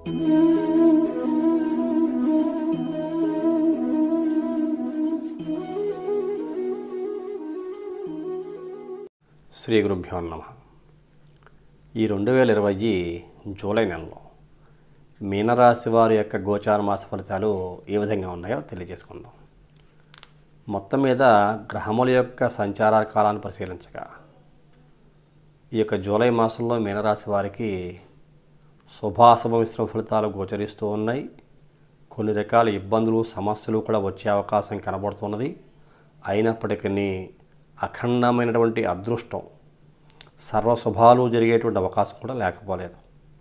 శ్రీ గురుభ్యో నమః. ఈ 2020 జూలై నెలలో మీనరాశి వారి యొక్క గోచార మాస ఫలితాలు ఏ విధంగా ఉన్నాయో తెలియజేసుకుందాం. మొత్తం మీద గ్రహముల యొక్క సంచార కాలాన్ని పరిశీలించగా ఈ యొక్క జూలై మాసంలో మీనరాశి వారికి శుభాశుభ మిశ్రమ ఫలితాలు గోచరిస్తూ ఉన్నాయి. కొన్ని రకాల ఇబ్బందులు సమస్యలు కూడా వచ్చే అవకాశం కనబడుతున్నది. అయినప్పటికీ అఖండమైనటువంటి అదృష్టం సర్వశుభాలు జరిగేటువంటి అవకాశం కూడా లేకపోలేదు.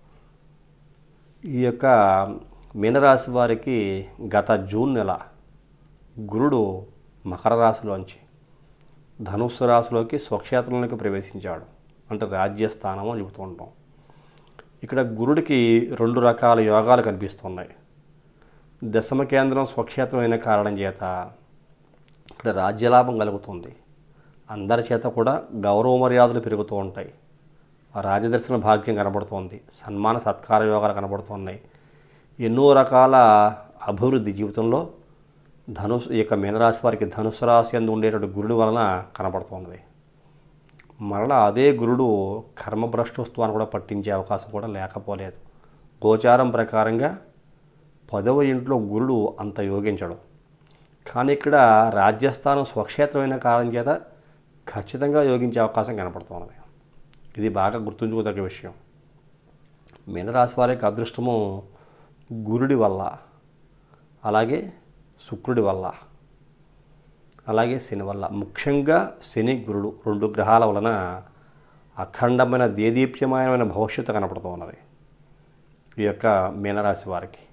ఈ యొక్క మీనరాశి వారికి గత జూన్ నెల గురుడు మకర రాశిలోంచి ధనుస్సు రాశిలోకి స్వక్షేత్రంలోకి ప్రవేశించాడు. అంటే రాజ్యస్థానం అని చెబుతూ ఉంటాం. ఇక్కడ గురుడికి 2 రకాల యోగాలు కనిపిస్తున్నాయి. దశమ కేంద్రం స్వక్షేత్రం అయిన కారణం చేత ఇక్కడ రాజ్యలాభం కలుగుతుంది. అందరి చేత కూడా గౌరవ మర్యాదలు పెరుగుతూ ఉంటాయి. రాజదర్శన భాగ్యం కనబడుతోంది. సన్మాన సత్కార యోగాలు కనబడుతున్నాయి. ఎన్నో రకాల అభివృద్ధి జీవితంలో ఈ యొక్క మీనరాశి వారికి ధనుసు రాశి యందు ఉండేటువంటి గురుడు వలన కనబడుతుంది. మరలా అదే గురుడు కర్మభ్రష్టత్వాన్ని కూడా పట్టించే అవకాశం కూడా లేకపోలేదు. గోచారం ప్రకారంగా 10వ ఇంట్లో గురుడు అంత యోగించడు. కానీ ఇక్కడ రాజ్యస్థానం స్వక్షేత్రమైన కారణం చేత ఖచ్చితంగా యోగించే అవకాశం కనపడుతున్నది. ఇది బాగా గుర్తుంచుకోదగ్గ విషయం. మీనరాశి వారికి అదృష్టము గురుడి వల్ల, అలాగే శుక్రుడి వల్ల, అలాగే శని వల్ల. ముఖ్యంగా శని గురుడు 2 గ్రహాల వలన అఖండమైన దేదీప్యమానమైన భవిష్యత్తు కనపడుతూ ఉన్నది ఈ యొక్క మీనరాశి వారికి.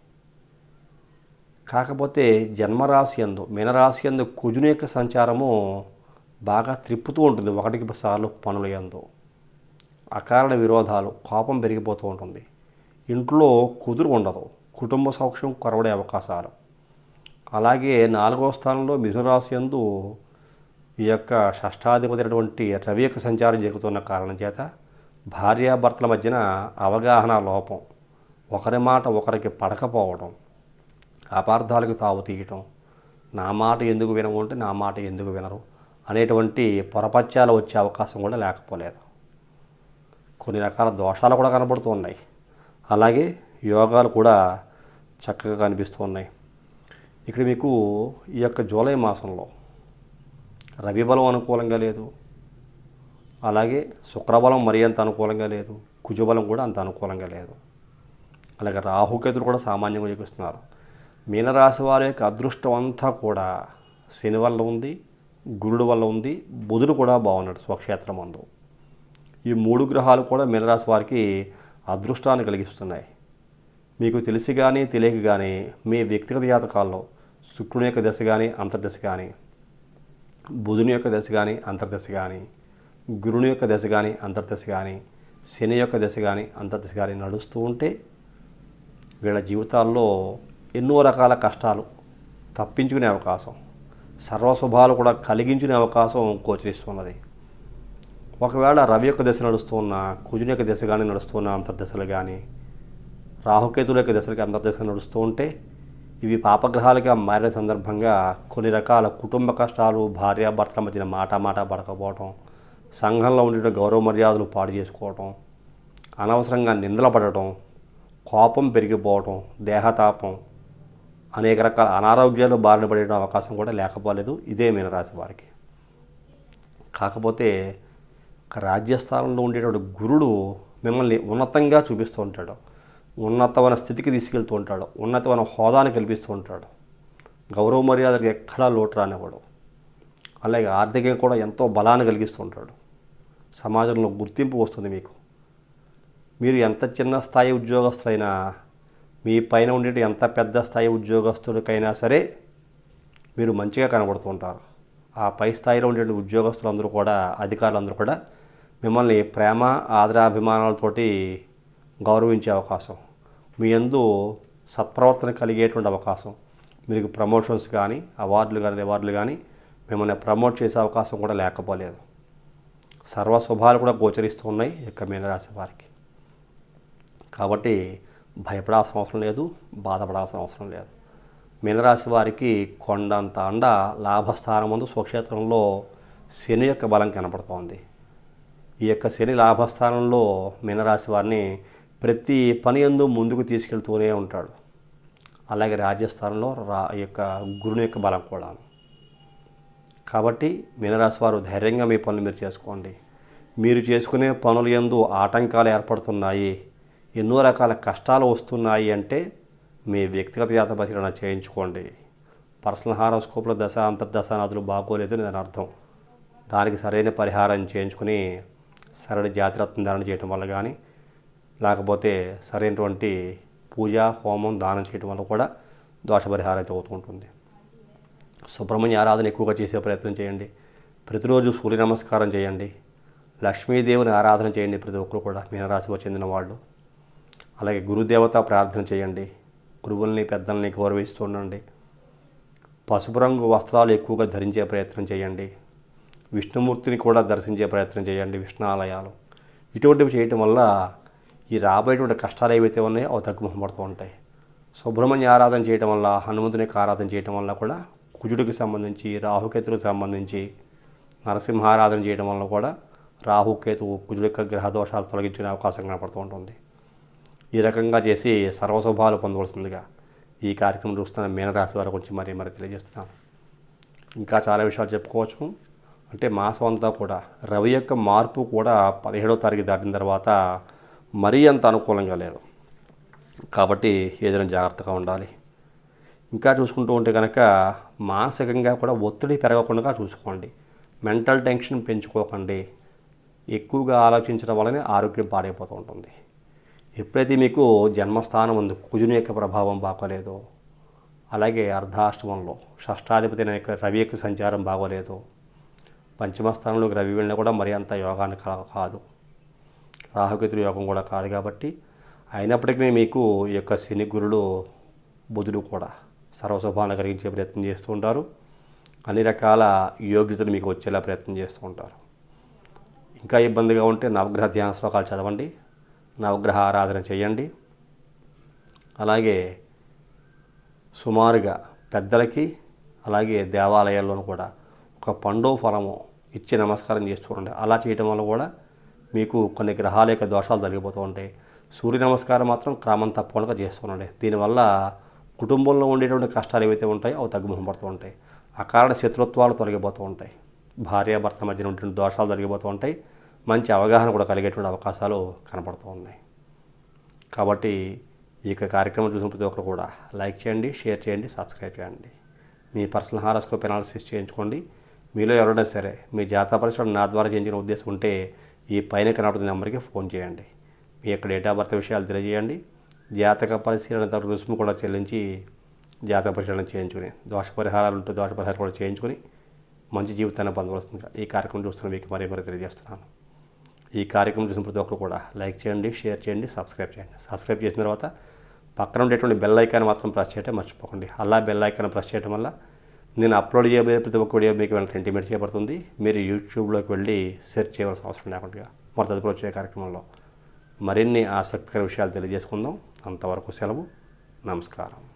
కాకపోతే జన్మరాశి యందు మీనరాశి యందు కుజుని యొక్క సంచారము బాగా త్రిప్పుతూ ఉంటుంది. 1కి సార్లు పనుల యందు అకారణ విరోధాలు, కోపం పెరిగిపోతూ ఉంటుంది. ఇంట్లో కుదురు ఉండదు. కుటుంబ సౌఖ్యం కొరవడే అవకాశాలు. అలాగే 4వ స్థానంలో మిథునరాశి యందు ఈ యొక్క షష్టాధిపతి అయినటువంటి రవి యొక్క సంచారం జరుగుతున్న కారణం చేత భార్యాభర్తల మధ్యన అవగాహన లోపం, ఒకరి మాట ఒకరికి పడకపోవడం, అపార్థాలకు తావు తీయటం, నా మాట ఎందుకు వినవు అంటే నా మాట ఎందుకు వినరు అనేటువంటి పొరపత్యాలు వచ్చే అవకాశం కూడా లేకపోలేదు. కొన్ని రకాల దోషాలు కూడా కనబడుతూ ఉన్నాయి. అలాగే యోగాలు కూడా చక్కగా కనిపిస్తూ ఉన్నాయి. ఇక్కడ మీకు ఈ యొక్క జూలై మాసంలో రవి బలం అనుకూలంగా లేదు. అలాగే శుక్రబలం మరీ అంత అనుకూలంగా లేదు. కుజబలం కూడా అంత అనుకూలంగా లేదు. అలాగే రాహుకేతులు కూడా సామాన్యంగా చూపిస్తున్నారు. మీనరాశి వారి యొక్క అదృష్టం అంతా కూడా శని వల్ల ఉంది, గురుడు వల్ల ఉంది, బుధుడు కూడా బాగున్నాడు స్వక్షేత్రం అందు. ఈ 3 గ్రహాలు కూడా మీనరాశి వారికి అదృష్టాన్ని కలిగిస్తున్నాయి. మీకు తెలిసి కానీ తెలియక కానీ మీ వ్యక్తిగత జాతకాల్లో శుక్రుని యొక్క దశ కానీ అంతర్దశ కానీ, బుధుని యొక్క దశ కానీ అంతర్దశ కానీ, గురుని యొక్క దశ కానీ అంతర్దశ కానీ, శని యొక్క దశ కానీ అంతర్దశ కానీ నడుస్తూ ఉంటే వీళ్ళ జీవితాల్లో ఎన్నో రకాల కష్టాలు తప్పించుకునే అవకాశం, సర్వశుభాలు కూడా కలిగించుకునే అవకాశం గోచరిస్తున్నది. ఒకవేళ రవి యొక్క దశ నడుస్తున్న, కుజుని యొక్క దశ కానీ నడుస్తున్న అంతర్దశలు కానీ, రాహుకేతుల యొక్క దశలకి అంతర్దశలు నడుస్తూ ఉంటే ఇవి పాపగ్రహాలుగా మారిన సందర్భంగా కొన్ని రకాల కుటుంబ కష్టాలు, భార్యాభర్తల మధ్యన మాట పడకపోవటం, సంఘంలో ఉండే గౌరవ మర్యాదలు పాడు చేసుకోవటం, అనవసరంగా నిందల పడటం, కోపం పెరిగిపోవటం, దేహతాపం, అనేక రకాల అనారోగ్యాలు బారిన పడే అవకాశం కూడా లేకపోలేదు ఇదే మీనరాశి వారికి. కాకపోతే రాజ్యస్థానంలో ఉండేటువంటి గురుడు మిమ్మల్ని ఉన్నతంగా చూపిస్తూ ఉంటాడు. ఉన్నతమైన స్థితికి తీసుకెళ్తూ ఉంటాడు. ఉన్నతమైన హోదాని కల్పిస్తూ ఉంటాడు. గౌరవ మర్యాదలకు ఎక్కడా లోటు రానివ్వడు. అలాగే ఆర్థికంగా కూడా ఎంతో బలాన్ని కలిగిస్తూ ఉంటాడు. సమాజంలో గుర్తింపు వస్తుంది మీకు. మీరు ఎంత చిన్న స్థాయి ఉద్యోగస్తులైనా, మీ పైన ఉండే ఎంత పెద్ద స్థాయి ఉద్యోగస్తులకైనా సరే మీరు మంచిగా కనబడుతూ ఉంటారు. ఆ పై స్థాయిలో ఉండే ఉద్యోగస్తులందరూ కూడా, అధికారులందరూ కూడా మిమ్మల్ని ప్రేమ ఆదరాభిమానాలతోటి గౌరవించే అవకాశం, మీ యందు సత్ప్రవర్తన కలిగేటువంటి అవకాశం, మీకు ప్రమోషన్స్ కానీ అవార్డులు కానీ మిమ్మల్ని ప్రమోట్ చేసే అవకాశం కూడా లేకపోలేదు. సర్వశుభాలు కూడా గోచరిస్తూ ఉన్నాయి యొక్క మీనరాశి వారికి. కాబట్టి భయపడాల్సిన అవసరం లేదు, బాధపడాల్సిన అవసరం లేదు. మీనరాశి వారికి కొండంత అండ లాభస్థానం ముందు స్వక్షేత్రంలో శని యొక్క బలం కనపడుతోంది. ఈ యొక్క శని లాభస్థానంలో మీనరాశి వారిని ప్రతి పని యందు ముందుకు తీసుకెళ్తూనే ఉంటాడు. అలాగే రాజ్యస్థానంలో ఈ యొక్క గురుని యొక్క బలం కూడా. కాబట్టి మీనరాశి వారు ధైర్యంగా మీ పనులు మీరు చేసుకోండి. మీరు చేసుకునే పనుల యందు ఆటంకాలు ఏర్పడుతున్నాయి, ఎన్నో రకాల కష్టాలు వస్తున్నాయి అంటే మీ వ్యక్తిగత జాతక పరిశీలన చేయించుకోండి. పర్సనల్ హారోస్కోప్లో దశ అంతర్దశానాదులు బాగోలేదు అని దాని అర్థం. దానికి సరైన పరిహారం చేయించుకుని సరైన జాతిరత్న ధారణ చేయటం వల్ల కానీ, లేకపోతే సరైనటువంటి పూజ హోమం దానం చేయటం వల్ల కూడా దోష పరిహారం అయితే అవుతూ ఉంటుంది. సుబ్రహ్మణ్య ఆరాధన ఎక్కువగా చేసే ప్రయత్నం చేయండి. ప్రతిరోజు సూర్య నమస్కారం చేయండి. లక్ష్మీదేవిని ఆరాధన చేయండి ప్రతి ఒక్కరు కూడా, మీనరాశిలో చెందిన వాళ్ళు. అలాగే గురుదేవత ప్రార్థన చేయండి. గురువుల్ని పెద్దల్ని గౌరవిస్తూ ఉండండి. పసుపు రంగు వస్త్రాలు ఎక్కువగా ధరించే ప్రయత్నం చేయండి. విష్ణుమూర్తిని కూడా దర్శించే ప్రయత్నం చేయండి. విష్ణు ఆలయాలు ఇటువంటివి చేయటం వల్ల ఈ రాబోయేటువంటి కష్టాలు ఏవైతే ఉన్నాయో అవి తగ్గుముఖపడుతూ ఉంటాయి. సుబ్రహ్మణ్య ఆరాధన చేయటం వల్ల, హనుమంతుని ఆరాధన చేయటం వల్ల కూడా కుజుడికి సంబంధించి, రాహుకేతులకు సంబంధించి నరసింహారాధన చేయడం వల్ల కూడా రాహుకేతువు కుజుడి యొక్క గ్రహ దోషాలు తొలగించుకునే అవకాశం కనపడుతూ ఉంటుంది. ఈ రకంగా చేసి సర్వశుభాలు పొందవలసిందిగా ఈ కార్యక్రమం చూస్తున్న మీనరాశి వారి గురించి మరీ తెలియజేస్తున్నాను. ఇంకా చాలా విషయాలు చెప్పుకోవచ్చు. అంటే మాసం అంతా కూడా రవి యొక్క మార్పు కూడా 17వ తారీఖు దాటిన తర్వాత మరీ అంత అనుకూలంగా లేదు. కాబట్టి ఏదైనా జాగ్రత్తగా ఉండాలి. ఇంకా చూసుకుంటూ ఉంటే కనుక మానసికంగా కూడా ఒత్తిడి పెరగకుండా చూసుకోండి. మెంటల్ టెన్షన్ పెంచుకోకండి. ఎక్కువగా ఆలోచించడం వల్లనే ఆరోగ్యం పాడైపోతూ ఉంటుంది. ఎప్పుడైతే మీకు జన్మస్థానం ఉంది, కుజుని యొక్క ప్రభావం బాగోలేదో, అలాగే అర్ధాష్టమంలో షష్టాధిపతి యొక్క రవి యొక్క సంచారం బాగోలేదు, పంచమ స్థానంలోకి రవి వెళ్ళినా కూడా మరీ అంత యోగాన్ని కాదు, రాహుకేతుల యోగం కూడా కాదు. కాబట్టి అయినప్పటికీ మీకు ఈ యొక్క శని గురుడు బుధుడు కూడా సర్వశుభాన్ని కలిగించే ప్రయత్నం చేస్తూ ఉంటారు. అన్ని రకాల యోగ్యతలు మీకు వచ్చేలా ప్రయత్నం చేస్తూ ఉంటారు. ఇంకా ఇబ్బందిగా ఉంటే నవగ్రహ ధ్యాన శ్లోకాలు చదవండి, నవగ్రహ ఆరాధన చేయండి. అలాగే సుమారుగా పెద్దలకి అలాగే దేవాలయాల్లోనూ కూడా ఒక పండు ఫలము ఇచ్చి నమస్కారం చేస్తూ ఉండండి. అలా చేయడం వల్ల కూడా మీకు కొన్ని గ్రహాల యొక్క దోషాలు తొలగిపోతూ ఉంటాయి. సూర్య నమస్కారం మాత్రం క్రమం తప్పకుండా చేస్తూ ఉండండి. దీనివల్ల కుటుంబంలో ఉండేటువంటి కష్టాలు ఏవైతే ఉంటాయో అవి తగ్గుముఖపడుతూ ఉంటాయి. అకారణ శత్రుత్వాలు తొలగిపోతూ ఉంటాయి. భార్యాభర్త మధ్యన ఉంటున్న దోషాలు తొలగిపోతూ ఉంటాయి. మంచి అవగాహన కూడా కలిగేటువంటి అవకాశాలు కనపడుతూ ఉన్నాయి. కాబట్టి ఈ యొక్క కార్యక్రమం చూసిన ప్రతి ఒక్కరు కూడా లైక్ చేయండి, షేర్ చేయండి, సబ్స్క్రైబ్ చేయండి. మీ పర్సనల్ హారోస్కోప్ అనాలిసిస్ చేయించుకోండి. మీలో ఎవరైనా సరే మీ జాతక పరిశీలన నా ద్వారా చేయించిన ఉద్దేశం ఉంటే ఈ పైన కనబడుతున్న నెంబర్కి ఫోన్ చేయండి. మీ యొక్క డేట్ ఆఫ్ బర్త్ విషయాలు తెలియజేయండి. జాతక పరిశీలన తర్వాత రుసుము కూడా చెల్లించి జాతక పరిశీలన చేయించుకుని దోష పరిహారాలు ఉంటే దోష పరిహారం కూడా చేయించుకుని మంచి జీవితాన్ని పొందవలసిందిగా ఈ కార్యక్రమం చూస్తున్న మీకు మరీ తెలియజేస్తున్నాను. ఈ కార్యక్రమం చూసిన ప్రతి ఒక్కరు కూడా లైక్ చేయండి, షేర్ చేయండి, సబ్స్క్రైబ్ చేయండి. సబ్స్క్రైబ్ చేసిన తర్వాత పక్కన ఉండేటువంటి బెల్ ఐకాన్ మాత్రం ప్రెస్ చేయడం మర్చిపోకండి. అలా బెల్ ఐకాన్ ప్రెస్ చేయడం వల్ల నేను అప్లోడ్ చేయబోయే ప్రతి ఒక్క వీడియో మీకు వెంటనే ఇంటిమేట్ చేయబడుతుంది. మీరు యూట్యూబ్లోకి వెళ్ళి సెర్చ్ చేయవలసిన అవసరం లేకుండా మరి తదుపరి వచ్చే కార్యక్రమంలో మరిన్ని ఆసక్తికర విషయాలు తెలియజేసుకుందాం. అంతవరకు సెలవు. నమస్కారం.